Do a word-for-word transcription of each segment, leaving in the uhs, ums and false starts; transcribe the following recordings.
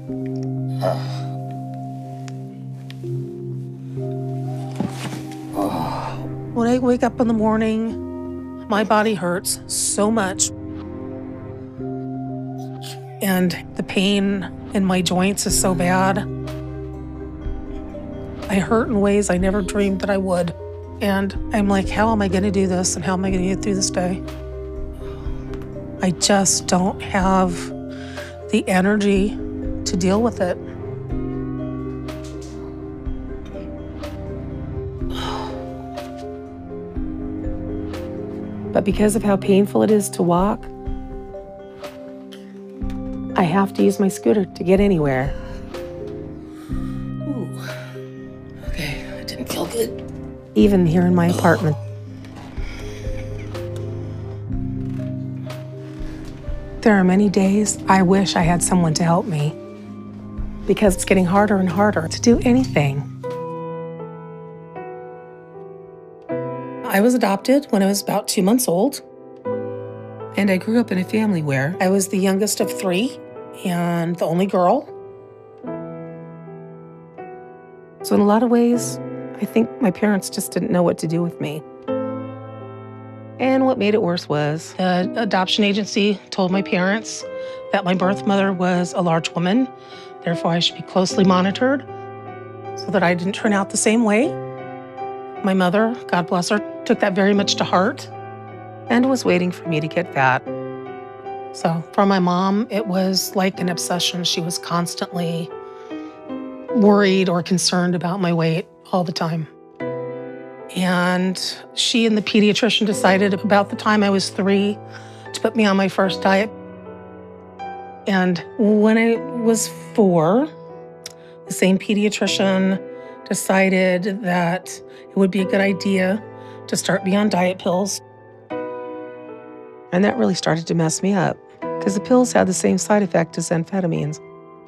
When I wake up in the morning, my body hurts so much. And the pain in my joints is so bad. I hurt in ways I never dreamed that I would. And I'm like, how am I gonna do this? And how am I gonna get through this day? I just don't have the energy to deal with it. But because of how painful it is to walk, I have to use my scooter to get anywhere. Ooh. Okay, that didn't feel good. Even here in my apartment. There are many days I wish I had someone to help me, because it's getting harder and harder to do anything. I was adopted when I was about two months old. And I grew up in a family where I was the youngest of three and the only girl. So in a lot of ways, I think my parents just didn't know what to do with me. And what made it worse was the adoption agency told my parents that my birth mother was a large woman, therefore I should be closely monitored so that I didn't turn out the same way. My mother, God bless her, took that very much to heart and was waiting for me to get fat. So for my mom, it was like an obsession. She was constantly worried or concerned about my weight all the time. And she and the pediatrician decided about the time I was three to put me on my first diet. And when I was four, the same pediatrician decided that it would be a good idea to start me on diet pills. And that really started to mess me up, because the pills had the same side effect as amphetamines.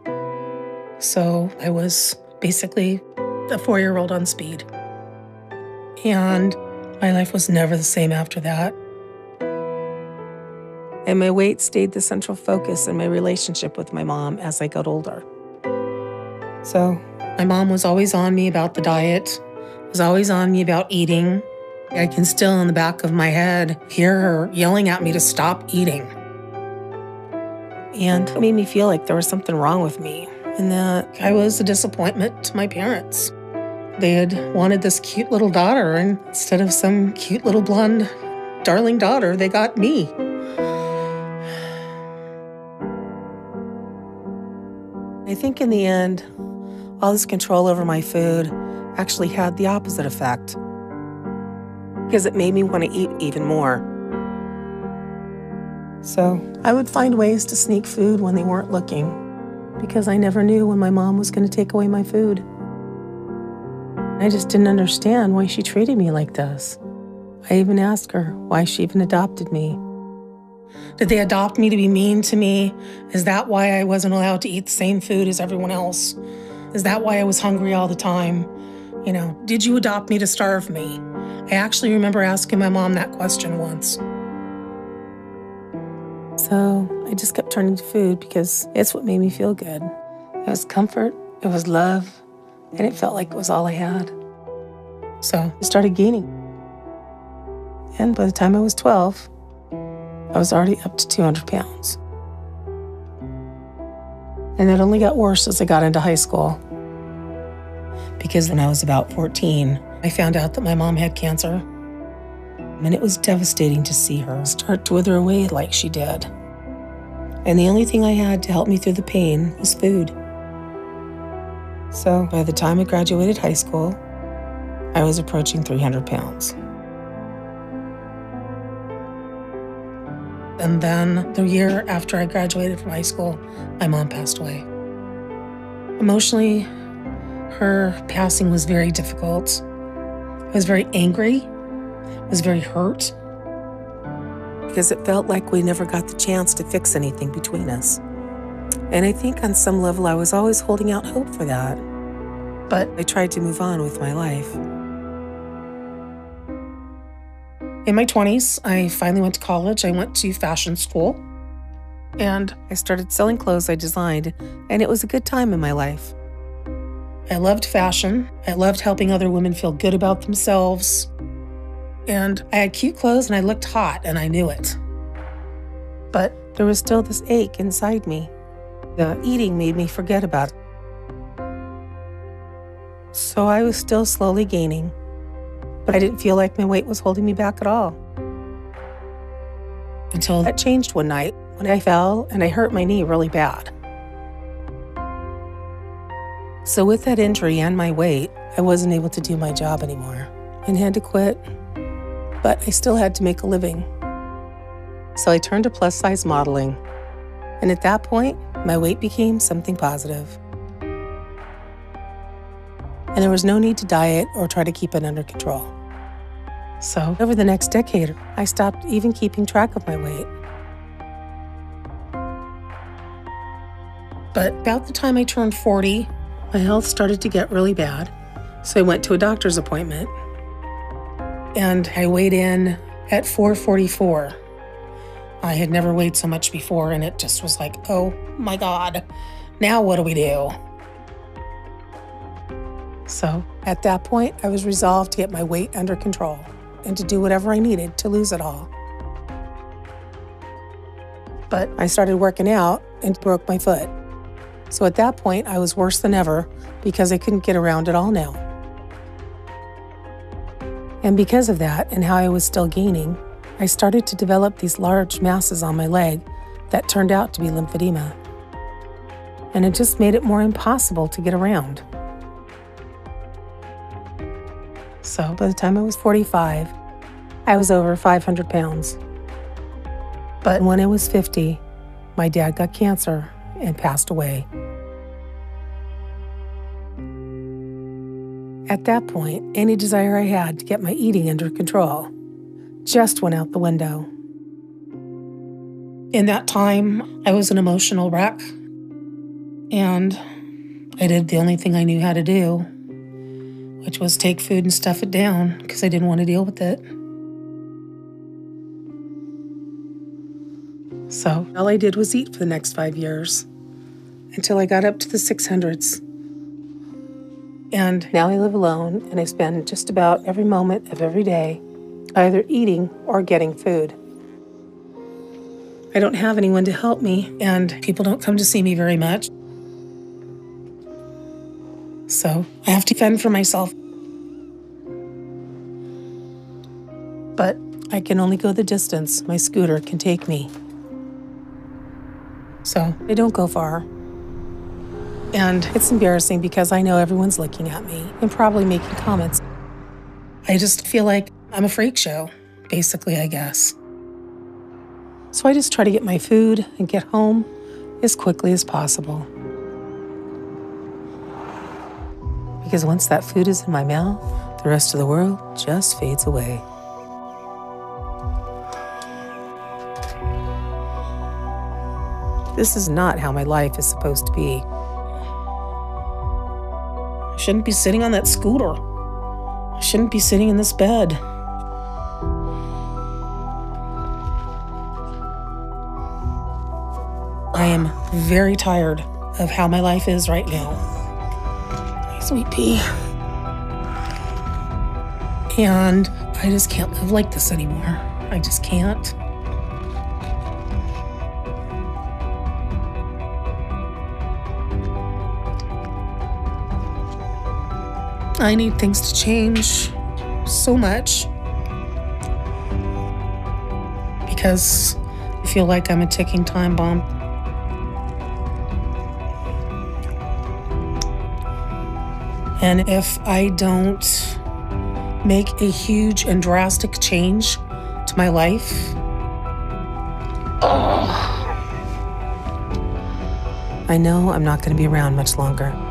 So I was basically a four-year-old on speed. And my life was never the same after that. And my weight stayed the central focus in my relationship with my mom as I got older. So my mom was always on me about the diet, was always on me about eating. I can still, in the back of my head, hear her yelling at me to stop eating. And it made me feel like there was something wrong with me and that I was a disappointment to my parents. They had wanted this cute little daughter, and instead of some cute little blonde darling daughter, they got me. I think in the end, all this control over my food actually had the opposite effect, because it made me want to eat even more. So I would find ways to sneak food when they weren't looking, because I never knew when my mom was going to take away my food. I just didn't understand why she treated me like this. I even asked her why she even adopted me. Did they adopt me to be mean to me? Is that why I wasn't allowed to eat the same food as everyone else? Is that why I was hungry all the time? You know, did you adopt me to starve me? I actually remember asking my mom that question once. So I just kept turning to food because it's what made me feel good. It was comfort, it was love, and it felt like it was all I had. So I started gaining. And by the time I was twelve, I was already up to two hundred pounds. And that only got worse as I got into high school. Because when I was about fourteen, I found out that my mom had cancer. And it was devastating to see her start to wither away like she did. And the only thing I had to help me through the pain was food. So by the time I graduated high school, I was approaching three hundred pounds. And then the year after I graduated from high school, my mom passed away. Emotionally, her passing was very difficult. I was very angry. I was very hurt. Because it felt like we never got the chance to fix anything between us. And I think on some level I was always holding out hope for that. But I tried to move on with my life. In my twenties, I finally went to college. I went to fashion school. And I started selling clothes I designed, and it was a good time in my life. I loved fashion. I loved helping other women feel good about themselves. And I had cute clothes and I looked hot, and I knew it. But there was still this ache inside me. The eating made me forget about it. So I was still slowly gaining, but I didn't feel like my weight was holding me back at all. Until that changed one night when I fell and I hurt my knee really bad. So with that injury and my weight, I wasn't able to do my job anymore and had to quit, but I still had to make a living. So I turned to plus-size modeling, and at that point, my weight became something positive. And there was no need to diet or try to keep it under control. So over the next decade, I stopped even keeping track of my weight. But about the time I turned forty, my health started to get really bad. So I went to a doctor's appointment, and I weighed in at four forty-four. I had never weighed so much before, and it just was like, oh my God, now what do we do? So at that point, I was resolved to get my weight under control and to do whatever I needed to lose it all. But I started working out and broke my foot. So at that point, I was worse than ever because I couldn't get around at all now. And because of that and how I was still gaining, I started to develop these large masses on my leg that turned out to be lymphedema. And it just made it more impossible to get around. So by the time I was forty-five, I was over five hundred pounds. But when I was fifty, my dad got cancer and passed away. At that point, any desire I had to get my eating under control just went out the window. In that time, I was an emotional wreck, and I did the only thing I knew how to do, which was take food and stuff it down because I didn't want to deal with it. So all I did was eat for the next five years until I got up to the six hundreds. And now I live alone, and I spend just about every moment of every day either eating or getting food. I don't have anyone to help me, and people don't come to see me very much. So I have to fend for myself. But I can only go the distance my scooter can take me. So I don't go far. And it's embarrassing because I know everyone's looking at me and probably making comments. I just feel like I'm a freak show, basically, I guess. So I just try to get my food and get home as quickly as possible. Because once that food is in my mouth, the rest of the world just fades away. This is not how my life is supposed to be. I shouldn't be sitting on that scooter. I shouldn't be sitting in this bed. I am very tired of how my life is right now. Sweet pea. And I just can't live like this anymore. I just can't. I need things to change so much because I feel like I'm a ticking time bomb. And if I don't make a huge and drastic change to my life, oh. I know I'm not going to be around much longer.